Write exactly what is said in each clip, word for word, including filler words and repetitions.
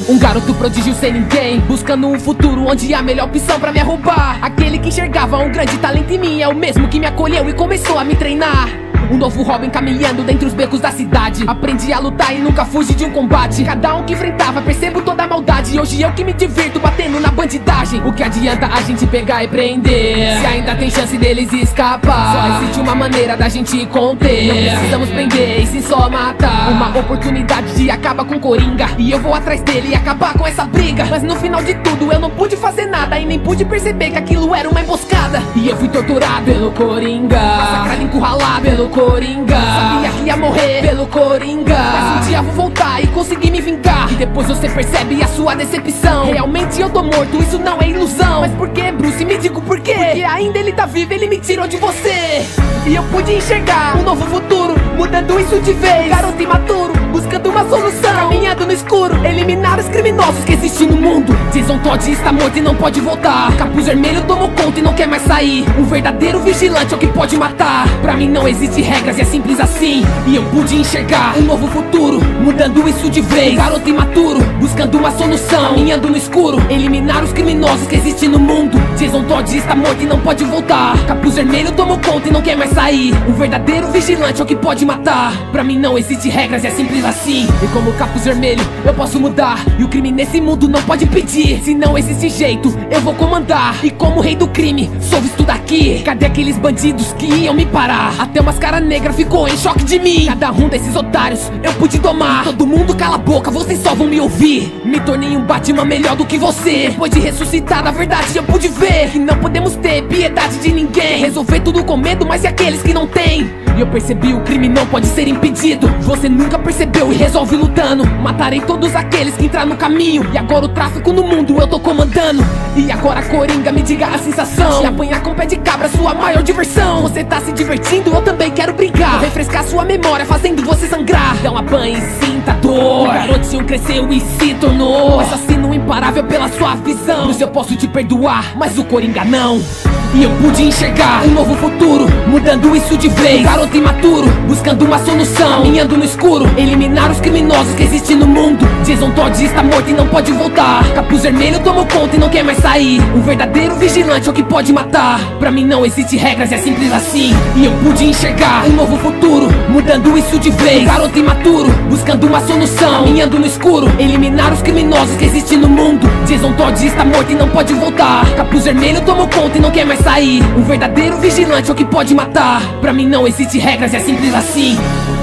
Um garoto prodígio sem ninguém, buscando um futuro onde há melhor opção pra me arrombar. Aquele que enxergava um grande talento em mim é o mesmo que me acolheu e começou a me treinar. Um novo Robin caminhando dentre os becos da cidade. Aprendi a lutar e nunca fugi de um combate. Cada um que enfrentava, percebo toda a maldade. Hoje eu que me divirto batendo na bandidagem. O que adianta a gente pegar e prender, se ainda tem chance deles escapar? Só existe uma maneira da gente conter. Não precisamos prender e sim só matar. Uma oportunidade de acabar com o Coringa, e eu vou atrás dele e acabar com essa briga. Mas no final de tudo eu não pude fazer nada, e nem pude perceber que aquilo era uma emboscada. E eu fui torturado pelo Coringa, massacrado, encurralado pelo Coringa. Sabia que ia morrer pelo Coringa, mas um dia vou voltar e conseguir me vingar. E depois você percebe a sua decepção. Realmente eu tô morto, isso não é ilusão. Mas por que, Bruce? Me diga por quê. Porque ainda ele tá vivo, ele me tirou de você. E eu pude enxergar um novo futuro, mudando isso de vez. Garoto imaturo, buscando uma solução, caminhando no escuro, eliminar os criminosos que existem no mundo. Jason Todd está morto e não pode voltar. Capuz Vermelho tomou conta e não quer mais sair. Um verdadeiro vigilante é o que pode matar. Pra mim não existe regras e é simples assim. E eu pude enxergar um novo futuro, mudando isso de vez. Garoto imaturo, buscando uma solução, caminhando no escuro, eliminar os criminosos que existem no mundo. Jason Todd está morto e não pode voltar. Capuz Vermelho tomou conta e não quer mais sair. Um verdadeiro vigilante é o que pode matar. Pra mim não existe regras e é simples assim. E como Capuz Vermelho eu posso mudar, e o crime nesse mundo não pode impedir. Se não existe jeito, eu vou comandar. E como rei do crime, sou visto daqui. Cadê aqueles bandidos que iam me parar? Até uma Máscara Negra ficou em choque de mim. Cada um desses otários eu pude domar. Todo mundo cala a boca, vocês só vão me ouvir. Me tornei um Batman melhor do que você. Depois de ressuscitar, na verdade eu pude ver que não podemos ter piedade de ninguém. Resolver tudo com medo, mas e aqueles que não têm? E eu percebi, o crime não pode ser impedido. Você nunca percebeu e resolve lutando. Matarei todos aqueles que entrar no caminho. E agora o tráfico no mundo eu tô comandando. E agora Coringa, me diga a sensação de apanhar com pé de cabra, sua maior diversão. Você tá se divertindo, eu também quero brincar. Vou refrescar sua memória, fazendo você sangrar. Dá uma banho e sinta dor. O garotinho cresceu e se tornou um assassino imparável pela sua visão. Por isso eu posso te perdoar, mas o Coringa não. E eu pude enxergar um novo futuro, mudando isso de vez. Garoto imaturo, buscando uma solução, caminhando no escuro, eliminar os criminosos que existem no mundo. Jason Todd está morto e não pode voltar. Capuz Vermelho tomou conta e não quer mais sair. Um verdadeiro vigilante é o que pode matar. Pra mim não existe regras, é simples assim. E eu pude enxergar um novo futuro, mudando isso de vez. Garoto imaturo, buscando uma solução, caminhando no escuro, eliminar os criminosos que existem no mundo. Jason Todd está morto e não pode voltar. Capuz Vermelho tomou conta e não quer mais sair. Um verdadeiro vigilante é o que pode matar. Pra mim não existe regras, é simples assim.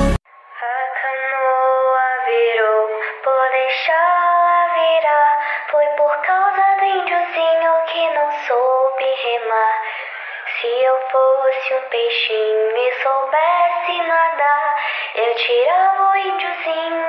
A canoa virou, por deixá-la virar. Foi por causa do índiozinho que não soube remar. Se eu fosse um peixinho e soubesse nadar, eu tirava o índiozinho